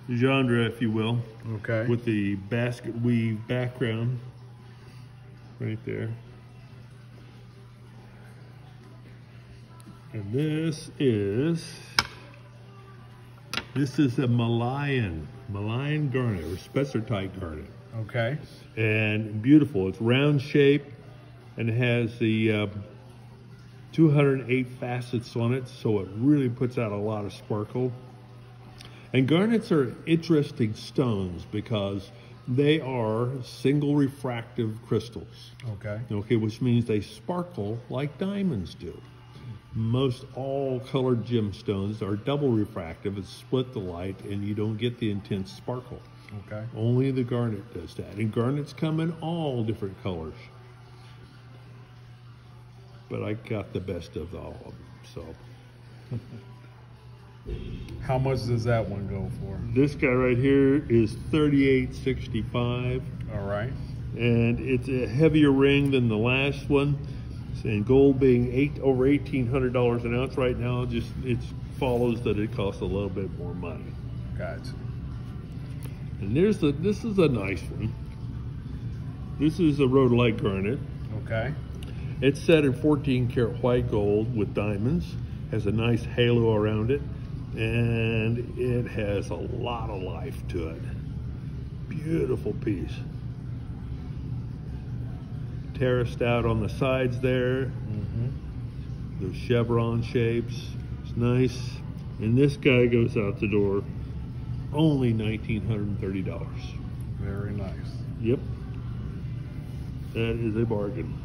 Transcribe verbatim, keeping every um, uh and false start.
genre, if you will. Okay. With the basket weave background right there. And this is, this is a Malayan, Malayan garnet, or spessartite garnet. Okay. And beautiful, it's round shape and it has the uh, two hundred eight facets on it, so it really puts out a lot of sparkle. And garnets are interesting stones because they are single refractive crystals. Okay. Okay, which means they sparkle like diamonds do. Most all colored gemstones are double refractive. It's split the light and you don't get the intense sparkle. Okay. Only the garnet does that. And garnets come in all different colors. But I got the best of all of them, so. How much does that one go for? This guy right here is thirty-eight sixty-five. All right. And it's a heavier ring than the last one. And gold being eight over eighteen hundred dollars an ounce right now, just it follows that it costs a little bit more money. Gotcha. And there's the this is a nice one. This is a rhodolite garnet. Okay. It's set in fourteen karat white gold with diamonds. Has a nice halo around it, and it has a lot of life to it. Beautiful piece. Terraced out on the sides there. Mm-hmm. Those chevron shapes. It's nice. And this guy goes out the door only one thousand nine hundred thirty dollars. Very nice. Yep. That is a bargain.